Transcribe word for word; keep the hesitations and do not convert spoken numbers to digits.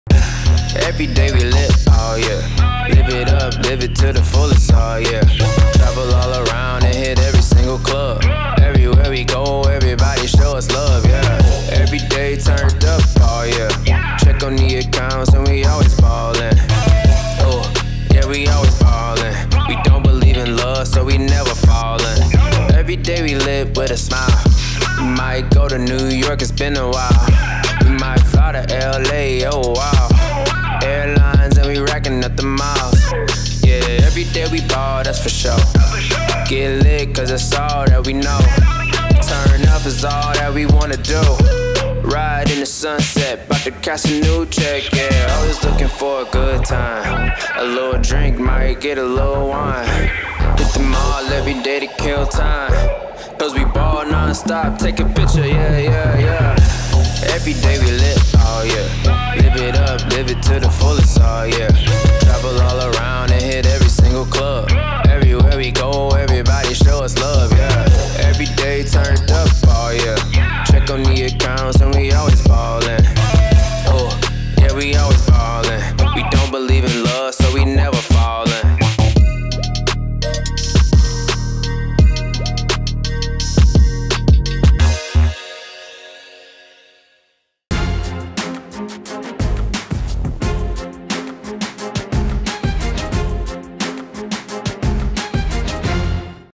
Every day we lit, oh yeah. Live it up, live it to the fullest, oh yeah. Travel all around and hit every single club. Everywhere we go, everybody show us love, yeah. Every day turned up, oh yeah. Check on the accounts and we always ballin'. Oh, yeah, we always ballin'. We don't believe in love, so we never fallin'. Every day we live with a smile. We might go to New York, it's been a while. We might fly to L A, oh wow. Airlines and we racking up the miles. Yeah, every day we ball, that's for sure. Get lit cause it's all that we know. Turn up is all that we wanna do. Ride in the sunset, bout to catch a new check, yeah. Always looking for a good time. A little drink, might get a little wine. Hit the mall every day to kill time. Cause we ball non-stop, take a picture, yeah, yeah, yeah. Every day we lit, oh yeah. Live it up, live it to the fullest, oh yeah. Travel all around and hit every single club. Everywhere we go, everybody show us love.